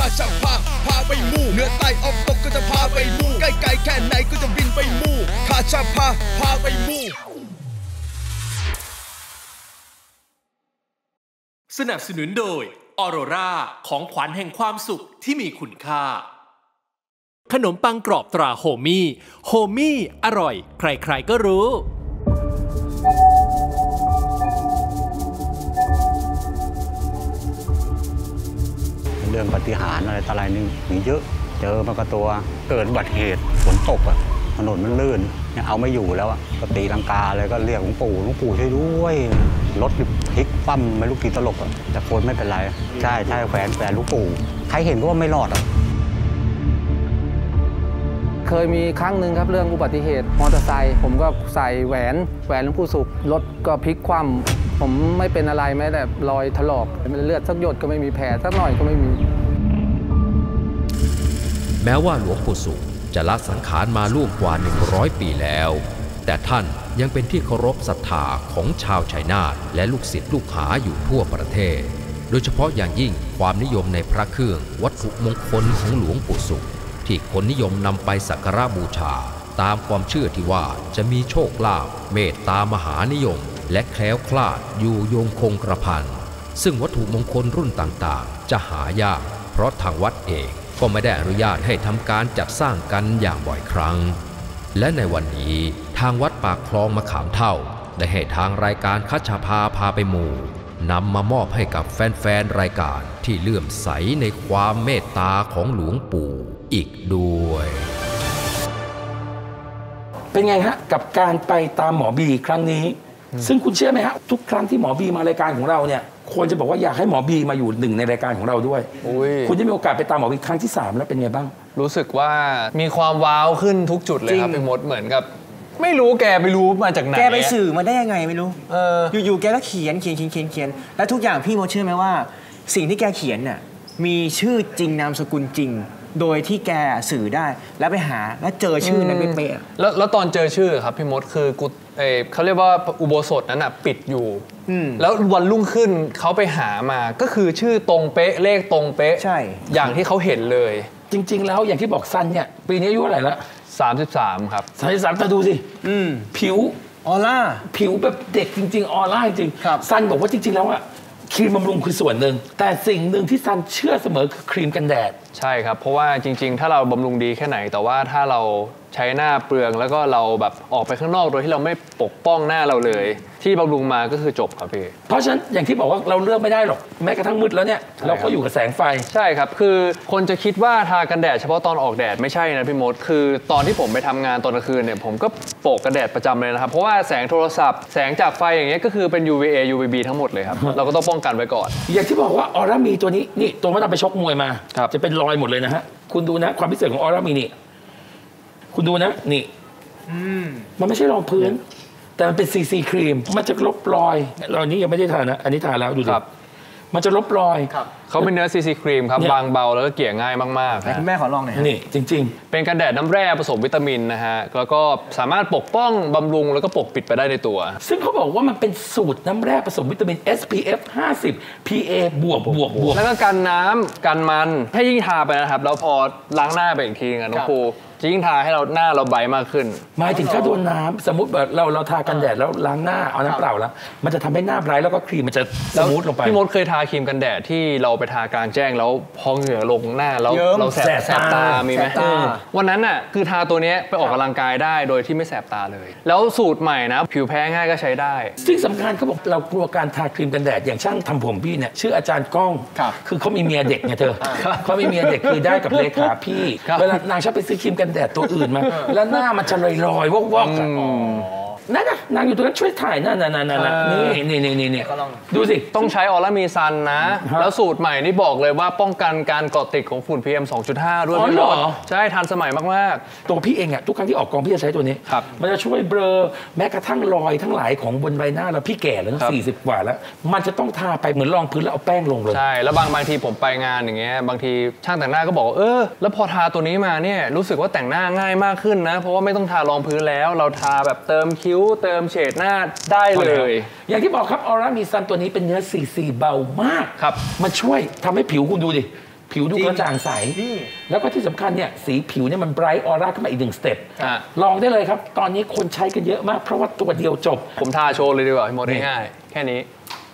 จะพาไปมู่เหนือใต้ออกตกก็จะพาไปมู่ใกล้ๆแค่ไหนก็จะบินไปมู่ข้าจะพาไปมู่สนับสนุนโดยออโรราของขวัญแห่งความสุขที่มีคุณค่าขนมปังกรอบตราโฮมี่อร่อยใครๆก็รู้เรื่องปาฏิหาริย์อะไรต่ออะไรนี่มีเยอะเจอมากับตัวเกิดอุบัติเหตุฝนตกถนนมันลื่นเอาไม่อยู่แล้วก็ตีลังกาเลยก็เรียกหลวงปู่ช่วยด้วยรถพลิกคว่ำไม่รู้กี่ตลบแต่คนไม่เป็นไรใช่แขวนหลวงปู่ใครเห็นก็ว่าไม่รอดเคยมีครั้งหนึ่งครับเรื่องอุบัติเหตุมอเตอร์ไซค์ผมก็ใส่แหวนหลวงปู่ศุกร์รถก็พลิกคว่ำผมไม่เป็นอะไรแม้แต่รอยถลอกเลือดสักหยดก็ไม่มีแผลสักหน่อยก็ไม่มีแม้ว่าหลวงปู่ศุกร์จะละสังขารมาล่วงกว่า100 ปีแล้วแต่ท่านยังเป็นที่เคารพศรัทธาของชาวชัยนาทและลูกศิษย์ลูกหาอยู่ทั่วประเทศโดยเฉพาะอย่างยิ่งความนิยมในพระเครื่องวัตถุมงคลของหลวงปู่ศุกร์ที่คนนิยมนำไปสักการะบูชาตามความเชื่อที่ว่าจะมีโชคลาภเมตตามหานิยมและแคล้วคลาดอยู่ยงคงกระพันซึ่งวัตถุมงคลรุ่นต่างๆจะหายากเพราะทางวัดเองก็ไม่ได้อนุญาตให้ทำการจัดสร้างกันอย่างบ่อยครั้งและในวันนี้ทางวัดปากคลองมะขามเท่าได้ให้ทางรายการคัชชาพาไปหมู่นำมามอบให้กับแฟนๆรายการที่เลื่อมใสในความเมตตาของหลวงปู่อีกด้วยเป็นไงฮะกับการไปตามหมอบีครั้งนี้ซึ่งคุณเชื่อไหมฮะทุกครั้งที่หมอบีมารายการของเราเนี่ยควรจะบอกว่าอยากให้หมอบีมาอยู่หนึ่งในรายการของเราด้วยคุณได้มีโอกาสไปตามหมอบีครั้งที่3แล้วเป็นไงบ้างรู้สึกว่ามีความว้าวขึ้นทุกจุดเลยครับพี่มดเหมือนกับไม่รู้แกไปรู้มาจากไหนแกไปสื่อมาได้ยังไงไม่รู้อยู่ๆแกก็เขียนแล้วทุกอย่างพี่มดเชื่อไหมว่าสิ่งที่แกเขียนน่ะมีชื่อจริงนามสกุลจริงโดยที่แกสื่อได้แล้วไปหาแล้วเจอชื่อนั้นเป๊ะแล้วตอนเจอชื่อครับพี่มดคือเขาเรียกว่าอุโบสถนั้นปิดอยู่แล้ววันรุ่งขึ้นเขาไปหามาก็คือชื่อตรงเป๊ะเลขตรงเป๊ะใช่อย่างที่เขาเห็นเลยจริงๆแล้วอย่างที่บอกซันเนี่ยปีนี้อายุเท่าไหร่ละ 33ครับ 33แต่ดูสิผิวออร่าผิวแบบเด็กจริงๆออร่าจริงซันบอกว่าจริงๆแล้วอะครีมบำรุงคือส่วนหนึ่งแต่สิ่งหนึ่งที่ซันเชื่อเสมอคือครีมกันแดดใช่ครับเพราะว่าจริงๆถ้าเราบำรุงดีแค่ไหนแต่ว่าถ้าเราใช้หน้าเปลืองแล้วก็เราแบบออกไปข้างนอกโดยที่เราไม่ปกป้องหน้าเราเลยที่บำรุงมาก็คือจบครับพี่เพราะฉะนั้นอย่างที่บอกว่าเราเลือกไม่ได้หรอกแม้กระทั่งมืดแล้วเนี่ยเราก็อยู่กับแสงไฟใช่ครับคือคนจะคิดว่าทากันแดดเฉพาะตอนออกแดดไม่ใช่นะพี่มดคือตอนที่ผมไปทำงานตอนกลางคืนเนี่ยผมก็โปะกันแดดประจำเลยนะครับเพราะว่าแสงโทรศัพท์แสงจากไฟอย่างเงี้ยก็คือเป็น UVA UVB ทั้งหมดเลยครับเราก็ต้องป้องกันไว้ก่อนอย่างที่บอกว่าออร่ามีตัวนี้นี่ตัวมันเอาไปชกมวยมาจะเป็นรอยหมดเลยนะฮะคุณดูนะความพิเศษของออร่ามีนี่คุณดูนะนี่มันไม่ใช่รองพื้นแต่มันเป็นซีครีมมันจะลบรอยรอยนี้ยังไม่ได้ทานะอันนี้ทาแล้วดูดิมันจะลบรอยเขาเป็นเนื้อซีครีมครับบางเบาแล้วก็เกลี่ยง่ายมากๆคุณแม่ขอลองหน่อยนี่จริงๆเป็นกันแดดน้ำแร่ผสมวิตามินนะฮะแล้วก็สามารถปกป้องบำรุงแล้วก็ปกปิดไปได้ในตัวซึ่งเขาบอกว่ามันเป็นสูตรน้ำแร่ผสมวิตามิน SPF 50 PA บวกแล้วก็กันน้ำกันมันให้ยิ่งทาไปนะครับแล้วพอล้างหน้าไปอีกทีน้องปูจะยิ่งทาให้เราหน้าเราใบมากขึ้นหมายถึงถ้าโดนน้ำสมมติแบบเราทากันแดดแล้วล้างหน้าเอาน้ำเปล่าแล้วมันจะทำให้หน้าไบรท์แล้วก็ครีมมันจะสมูทลงไปพี่มดเคยทาครีมกันแดดที่เราไปทากลางแจ้งแล้วพอเหงื่อลงหน้าแล้วเราแสบตามีไหมวันนั้นน่ะคือทาตัวนี้ไปออกกำลังกายได้โดยที่ไม่แสบตาเลยแล้วสูตรใหม่นะผิวแพ้ง่ายก็ใช้ได้ซึ่งสำคัญเขาบอกเรากลัวการทาครีมกันแดดอย่างช่างทำผมพี่เนี่ยชื่ออาจารย์ก้องคือเขามีเมียเด็กไงเธอเขามีเมียเด็กคือได้กับเลขาพี่เวลานางชอบไปซื้อครีมกันแดดตัวอื่นมาแล้วหน้ามันจะลอยๆวอกๆนั่นนะนางอยู่ตรงนั้นช่วยถ่ายนั่นนี่ดูสิต้องใช้ออร่ามีซันนะแล้วสูตรใหม่นี่บอกเลยว่าป้องกันการเกาะติดของฝุ่น PM 2.5 ด้วยพี่มดใช่ทันสมัยมากๆตัวพี่เองอะทุกครั้งที่ออกกองพี่จะใช้ตัวนี้มันจะช่วยเบลอแม้กระทั่งรอยทั้งหลายของบนใบหน้าเราพี่แก่แล้ว40 กว่าแล้วมันจะต้องทาไปเหมือนรองพื้นแล้วเอาแป้งลงเลยใช่แล้วบางทีผมไปงานอย่างเงี้ยบางทีช่างแต่งหน้าก็บอกแล้วพอทาตัวนี้มาเนี่ยรู้สึกว่าแต่งหน้าง่ายมากขึ้นนะเพราะว่าไม่ต้องทารองพื้นแล้วเราทาแบบเติมคิ้วเติมเฉดหน้าได้เลยอย่างที่บอกครับออร่ามีซันตัวนี้เป็นเนื้อซีเบามากครับมันช่วยทำให้ผิวคุณดูดิผิผิวดูกระจ่างใสแล้วก็ที่สำคัญเนี่ยสีผิวเนี่ยมันไบรท์ออร่าขึ้นมาอีก1 สเต็ปลองได้เลยครับตอนนี้คนใช้กันเยอะมากเพราะว่าตัวเดียวจบผมทาโชว์เลยดีกว่าพี่มดง่ายๆแค่นี้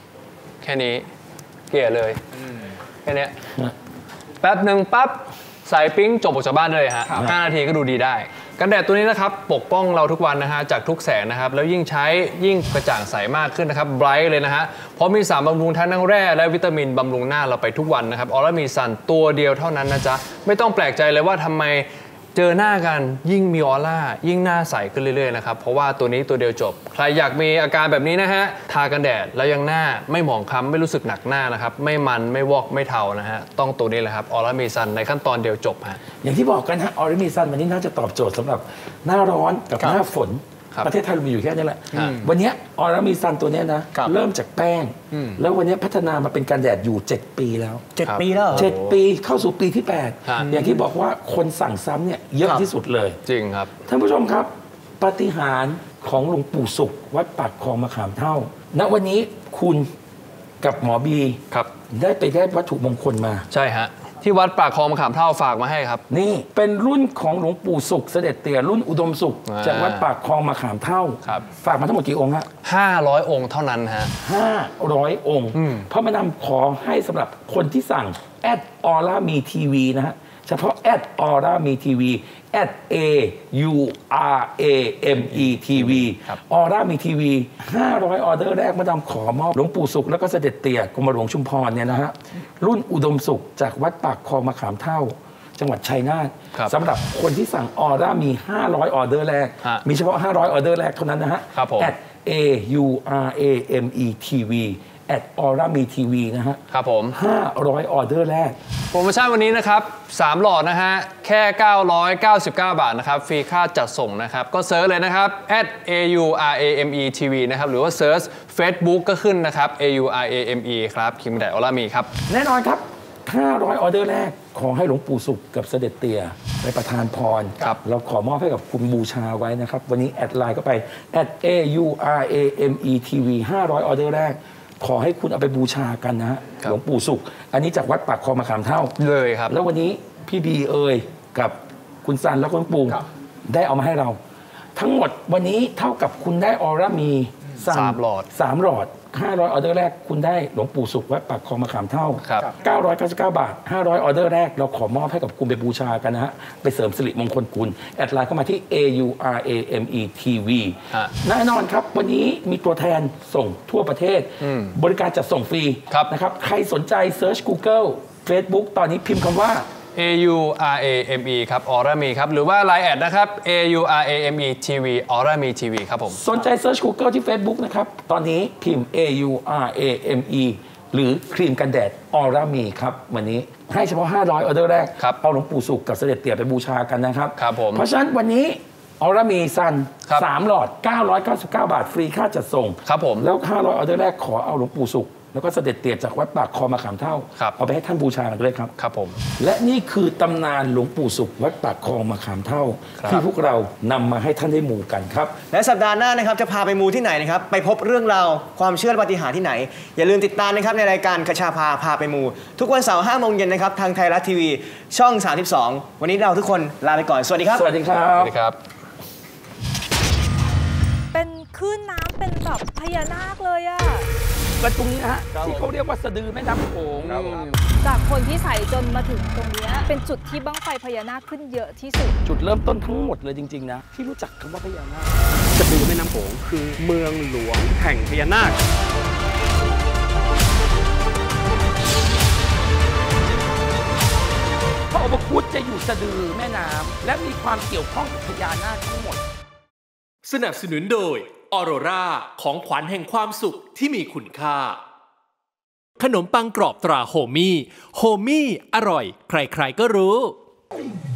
เกลี่ยเลยแค่นี้แป๊บหนึ่งปั๊บใส่ปิ๊งจบออกจากบ้านเลยฮะ5 นาทีก็ดูดีได้กันแดดตัวนี้นะครับปกป้องเราทุกวันนะฮะจากทุกแสงนะครับแล้วยิ่งใช้ยิ่งกระจ่างใสมากขึ้นนะครับไบรท์เลยนะฮะเพราะมีสารบำรุงทั้งแร่และวิตามินบำรุงหน้าเราไปทุกวันนะครับออร่ามีซันตัวเดียวเท่านั้นนะจ๊ะไม่ต้องแปลกใจเลยว่าทำไมเจอหน้ากันยิ่งมีออร่ายิ่งหน้าใสขึ้นเรื่อยๆนะครับเพราะว่าตัวนี้ตัวเดียวจบใครอยากมีอาการแบบนี้นะฮะทากันแดดแล้วยังหน้าไม่หมองคล้ำไม่รู้สึกหนักหน้านะครับไม่มันไม่วอกไม่เทานะฮะต้องตัวนี้แหละครับออร่ามีซันในขั้นตอนเดียวจบฮะอย่างที่บอกกันฮะออร่ามีซันวันนี้น่าจะตอบโจทย์สำหรับหน้าร้อนกับหน้าฝนประเทศไทยเรามีอยู่แค่นี้แหละวันนี้ออร่ามีซันตัวนี้นะเริ่มจากแป้งแล้ววันนี้พัฒนามาเป็นกันแดดอยู่7 ปีแล้ว 7 ปีแล้ว 7 ปีเข้าสู่ปีที่8อย่างที่บอกว่าคนสั่งซ้ำเนี่ยเยอะที่สุดเลยจริงครับท่านผู้ชมครับปาฏิหาริย์ของหลวงปู่ศุกร์วัดปากคลองมะขามเท่าณวันนี้คุณกับหมอบีได้วัตถุมงคลมาใช่ฮะที่วัดปากคลองมะขามเท่าฝากมาให้ครับนี่เป็นรุ่นของหลวงปู่ศุกร์เสด็จเตี่ยรุ่นอุดมศุกร์จากวัดปากคลองมะขามเท่าฝากมาทั้งหมดกี่องค์ฮะ 500 องค์เท่านั้นฮะ 500 องค์พระมานำขอให้สำหรับคนที่สั่งออร่ามีทีวีนะฮะเฉพาะออร่ามีทีวีAURAME TV ออร่ามีทีวี500 ออเดอร์แรกมาดามขอมอบหลวงปู่ศุกร์แล้วก็เสด็จเตี่ยกรมหลวงชุมพรเนี่ยนะฮะรุ่นอุดมศุกร์จากวัดปากคลองมะขามเท่าจังหวัดชัยนาทสำหรับคนที่สั่งออร่ามี500 ออเดอร์แรกมีเฉพาะ500 ออเดอร์แรกเท่านั้นนะฮะAURAME TVออร่ามีทีวีนะฮะครับผม 500 ออเดอร์แรกโปรโมชั่นวันนี้นะครับ3 หลอดนะฮะแค่999 บาทนะครับฟรีค่าจัดส่งนะครับก็เซิร์ชเลยนะครับ @AURAME TV นะครับหรือว่าเซิร์ช Facebook ก็ขึ้นนะครับ AURAME ครับครีมแดดออร่ามีครับแน่นอนครับ500 ออเดอร์แรกขอให้หลวงปู่ศุกร์กับเสด็จเตี่ยไปประทานพรเราขอมอบให้กับคุณบูชาไว้นะครับวันนี้แอดไลน์ก็ไป @AURAME TV 500 ออเดอร์แรกขอให้คุณเอาไปบูชากันนะฮะหลวงปู่ศุกร์อันนี้จากวัดปากคลองมะขามเท่าเลยครับแล้ววันนี้พี่บีกับคุณซันแล้วก็หลวงปู่ได้เอามาให้เราทั้งหมดวันนี้เท่ากับคุณได้ออร่ามี 3 หลอด 500 ออเดอร์แรกคุณได้หลวงปู่ศุกร์วัดปากคลองมะขามเท่า999 บาท500 ออเดอร์แรกเราขอมอบให้กับคุณไปบูชากันนะฮะไปเสริมสิริมงคลคุณแอดไลน์เข้ามาที่ AURAME TV แน่นอนครับวันนี้มีตัวแทนส่งทั่วประเทศบริการจัดส่งฟรีนะครับใครสนใจเซิร์ช Google Facebook ตอนนี้พิมพ์คำว่า AURAME ครับออร่ามีครับหรือว่า Line แอดนะครับ AURAME TV ออร่ามีทีวีครับผมสนใจเซิร์ช Google ที่ Facebook นะครับตอนนี้พิมพ์ AURAME หรือครีมกันแดดออร่ามีครับวันนี้ให้เฉพาะ500 ออเดอร์แรกเอาหลวงปู่ศุกร์กับเสด็จเตี่ยไปบูชากันนะครับเพราะฉะนั้นวันนี้ออร่ามีซัน3 หลอด999 บาทฟรีค่าจัดส่งครับผมแล้ว500 ออเดอร์แรกขอเอาหลวงปู่ศุกร์แล้วก็เสด็จเตี่ยจากวัดปากคลองมะขามเท่าเอาไปให้ท่านบูชากันด้วยครับครับผมและนี่คือตำนานหลวงปู่ศุกร์วัดปากคลองมะขามเท่าที่พวกเรานำมาให้ท่านได้มูกันครับและสัปดาห์หน้านะครับจะพาไปมูที่ไหนนะครับไปพบเรื่องราวความเชื่อและปาฏิหาริย์ที่ไหนอย่าลืมติดตามนะครับในรายการคชาพาไปมูทุกวันเสาร์ 5 โมงเย็นนะครับทางไทยรัฐทีวีช่อง32วันนี้เราทุกคนลาไปก่อนสวัสดีครับสวัสดีครับเป็นคลื่นน้ำเป็นแบบพญานาคเลยอะตรงนี้ฮะที่เขาเรียกว่าสะดือแม่น้ำโขงจากคนที่ใส่จนมาถึงตรงนี้เป็นจุดที่บั้งไฟพญานาคขึ้นเยอะที่สุดจุดเริ่มต้นทั้งหมดเลยจริงๆนะที่รู้จักคำว่าพญานาคสะดือแม่น้ำโขงคือเมืองหลวงแห่งพญานาคพระอุปคุฎจะอยู่สะดือแม่น้ำและมีความเกี่ยวข้องกับพญานาคทั้งหมดสนับสนุนโดยออโรราของขวัญแห่งความสุขที่มีคุณค่าขนมปังกรอบตราโฮมี่อร่อยใครๆก็รู้